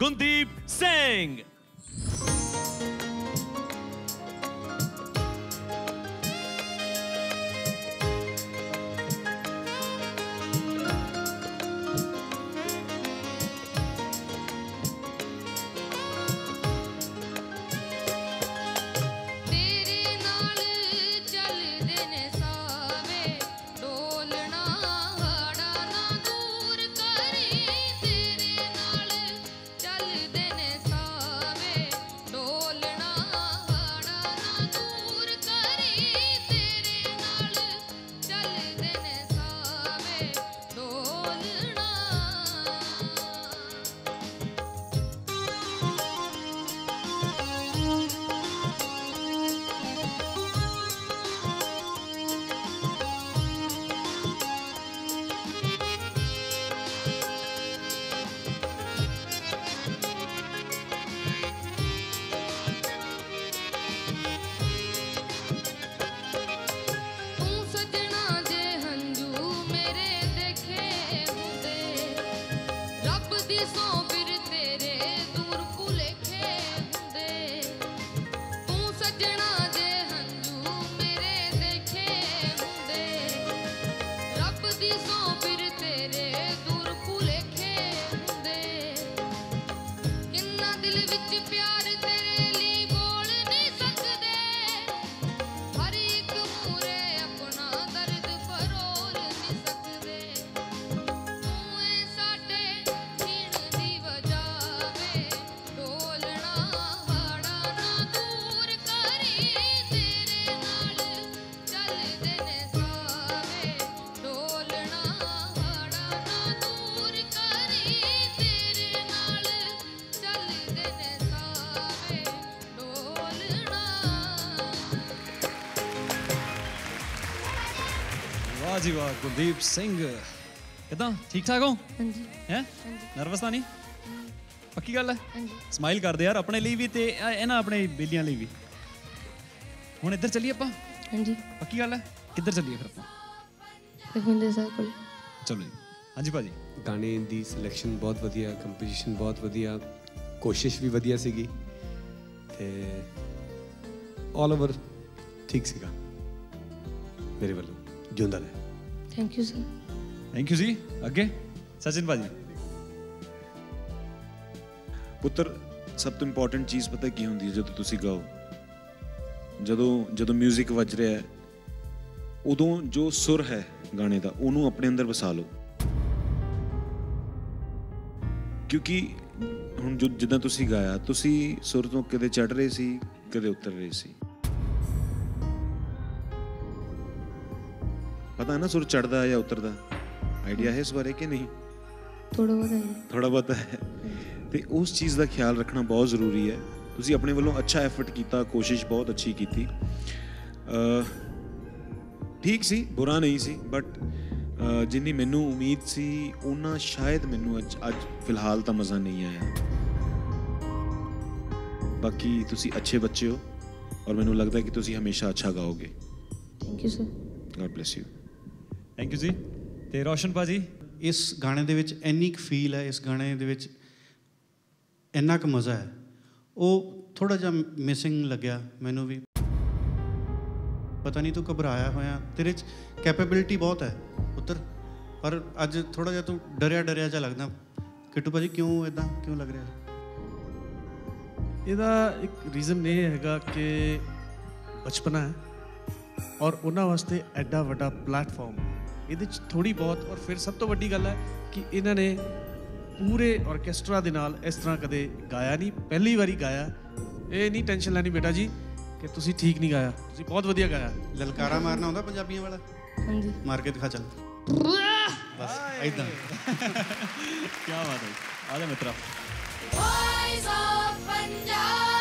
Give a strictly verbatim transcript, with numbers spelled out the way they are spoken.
Gundeep Singh। वाह जी वाह गुरदीप सिंह किदा ठीक ठाक हो? हाँ जी। हैं नर्वस ਤਾਂ ਨਹੀਂ ਪੱਕੀ ਗੱਲ ਹੈ ਸਮਾਈਲ ਕਰਦੇ ਯਾਰ ਆਪਣੇ ਲਈ ਵੀ ਤੇ ਇਹਨਾਂ ਆਪਣੇ ਬੇਲੀਆਂ ਲਈ ਵੀ ਹੁਣ ਇੱਧਰ ਚੱਲੀਏ ਆਪਾਂ ਹਾਂਜੀ ਪੱਕੀ ਗੱਲ ਹੈ ਕਿੱਧਰ ਚੱਲੀਏ ਫਿਰ ਆਪਾਂ ਲਖਵਿੰਦਰ ਸਾਹਿਬ ਕੋਲ ਚਲੋ ਜੀ ਹਾਂਜੀ ਭਾਜੀ ਗਾਣੇ ਦੀ ਸਿਲੈਕਸ਼ਨ ਬਹੁਤ ਵਧੀਆ ਕੰਪੋਜੀਸ਼ਨ ਬਹੁਤ ਵਧੀਆ ਕੋਸ਼ਿਸ਼ ਵੀ ਵਧੀਆ ਸੀਗੀ ਤੇ ਆਲ ਓਵਰ ਠੀਕ ਸੀਗਾ ਮੇਰੇ ਵੱਲੋਂ ਜਿਉਂਦਾ ਰਹੇ thank you sir thank you ਜੀ ਅੱਗੇ ਸਚਿਨ ਭਾਜੀ ਪੁੱਤਰ ਸਭ ਤੋਂ ਇੰਪੋਰਟੈਂਟ ਚੀਜ਼ ਪਤਾ ਕੀ ਹੁੰਦੀ ਹੈ ਜਦੋਂ ਤੁਸੀਂ ਗਾਓ ਜਦੋਂ ਜਦੋਂ 뮤직 ਵੱਜ ਰਿਹਾ ਹੈ ਉਦੋਂ ਜੋ ਸੁਰ ਹੈ ਗਾਣੇ ਦਾ ਉਹਨੂੰ ਆਪਣੇ ਅੰਦਰ ਵਸਾ ਲਓ ਕਿਉਂਕਿ ਹੁਣ ਜੋ ਜਿੱਦਾਂ ਤੁਸੀਂ ਗਾਇਆ ਤੁਸੀਂ ਸੁਰ ਤੋਂ ਕਦੇ ਚੜ ਰਹੇ ਸੀ ਕਦੇ ਉਤਰ ਰਹੇ ਸੀ ਪਤਾ ਹੈ ਨਾ ਸੁਰ ਚੜਦਾ ਜਾਂ ਉਤਰਦਾ ਆਈਡੀਆ ਹੈ ਇਸ ਬਾਰੇ ਕਿ ਨਹੀਂ ਥੋੜਾ ਬਹੁਤ ਹੈ ਥੋੜਾ ਬਹੁਤ ਹੈ ਤੇ ਉਸ ਚੀਜ਼ ਦਾ ਖਿਆਲ ਰੱਖਣਾ ਬਹੁਤ ਜ਼ਰੂਰੀ ਹੈ ਤੁਸੀਂ ਆਪਣੇ ਵੱਲੋਂ ਅੱਛਾ ਐਫਰਟ ਕੀਤਾ ਕੋਸ਼ਿਸ਼ ਬਹੁਤ ਅੱਛੀ ਕੀਤੀ ਠੀਕ ਸੀ ਬੁਰਾ ਨਹੀਂ ਸੀ ਬਟ ਜਿੰਨੀ ਮੈਨੂੰ ਉਮੀਦ ਸੀ ਉਹਨਾਂ ਸ਼ਾਇਦ ਮੈਨੂੰ ਅੱਜ ਅੱਜ ਫਿਲਹਾਲ ਤਾਂ ਮਜ਼ਾ ਨਹੀਂ ਆਇਆ ਬਾਕੀ ਤੁਸੀਂ ਅੱਛੇ ਬੱਚੇ ਹੋ ਔਰ ਮੈਨੂੰ ਲੱਗਦਾ ਕਿ ਤੁਸੀਂ ਹਮੇਸ਼ਾ ਅੱਛਾ ਗਾਓਗੇ thank you sir god bless you thank you ਜੀ ਤੇ ਰੋਸ਼ਨ ਭਾਜੀ ਇਸ ਗਾਣੇ ਦੇ ਵਿੱਚ ਇੰਨੀ ਕੁ ਫੀਲ ਹੈ ਇਸ ਗਾਣੇ ਦੇ ਵਿੱਚ ਇੰਨਾ ਕੁ ਮਜ਼ਾ ਹੈ ਉਹ ਥੋੜਾ ਜਿਹਾ ਮਿਸਿੰਗ ਲੱਗਿਆ ਮੈਨੂੰ ਵੀ ਪਤਾ ਨਹੀਂ ਤੂੰ ਘਬਰਾਇਆ ਹੋਇਆ ਤੇਰੇ 'ਚ ਕੈਪੇਬਿਲਿਟੀ ਬਹੁਤ ਹੈ ਪੁੱਤਰ ਪਰ ਅੱਜ ਥੋੜਾ ਜਿਹਾ ਤੂੰ ਡਰਿਆ ਡਰਿਆ ਜਿਹਾ ਲੱਗਦਾ ਕਿੱਟੂ ਭਾਜੀ ਕਿਉਂ ਇਦਾਂ ਕਿਉਂ ਲੱਗ ਰਿਹਾ ਇਹਦਾ ਇੱਕ ਰੀਜ਼ਨ ਇਹ ਹੈਗਾ ਕਿ ਬਚਪਨਾ ਹੈ ਔਰ ਉਹਨਾਂ ਵਾਸਤੇ ਐਡਾ ਵੱਡਾ ਪਲੇਟਫਾਰਮ ਇਹਦੇ 'ਚ ਥੋੜ੍ਹੀ ਬਹੁਤ ਔਰ ਫਿਰ ਸਭ ਤੋਂ ਵੱਡੀ ਗੱਲ ਹੈ ਕਿ ਇਹਨਾਂ ਨੇ ਪੂਰੇ ਆਰਕੈਸਟਰਾ ਦੇ ਨਾਲ ਇਸ ਤਰ੍ਹਾਂ ਕਦੇ ਗਾਇਆ ਨਹੀਂ ਪਹਿਲੀ ਵਾਰੀ ਗਾਇਆ ਇਹ ਨਹੀਂ ਟੈਨਸ਼ਨ ਲੈਣੀ ਬੇਟਾ ਜੀ ਕਿ ਤੁਸੀਂ ਠੀਕ ਨਹੀਂ ਗਾਇਆ ਤੁਸੀਂ ਬਹੁਤ ਵਧੀਆ ਗਾਇਆ ਲਲਕਾਰਾ ਮਾਰਨਾ ਆਉਂਦਾ ਪੰਜਾਬੀਆਂ ਵਾਲਾ ਹਾਂਜੀ ਮਾਰ ਕੇ ਦਿਖਾ ਚੱਲ ਬਸ ਇਦਾਂ ਕੀ ਬਾਤ ਹੈ ਆ ਜਾ ਮਿੱਤਰਾ Boys of Punjab